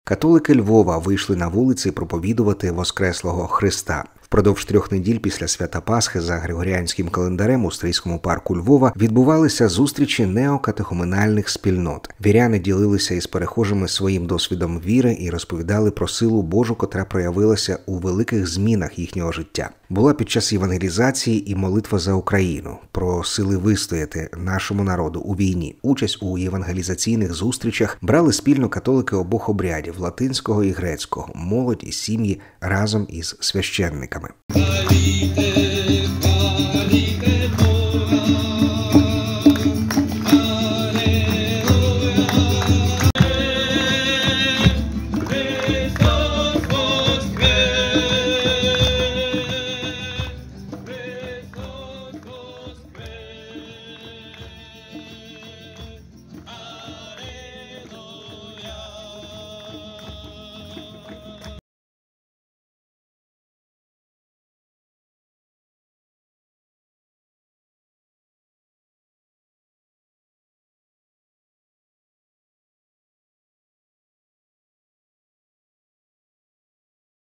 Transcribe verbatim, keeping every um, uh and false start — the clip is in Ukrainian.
Католики Львова вийшли на вулиці проповідувати Воскреслого Христа. Впродовж трьох неділь після свята Пасхи за григоріанським календарем у Стрийському парку Львова відбувалися зустрічі неокатехуменальних спільнот. Віряни ділилися із перехожими своїм досвідом віри і розповідали про силу Божу, котра проявилася у великих змінах їхнього життя. Була під час євангелізації і молитва за Україну, про сили вистояти нашому народу у війні. Участь у євангелізаційних зустрічах брали спільно католики обох обрядів – латинського і грецького, молодь і сім'ї разом із священниками.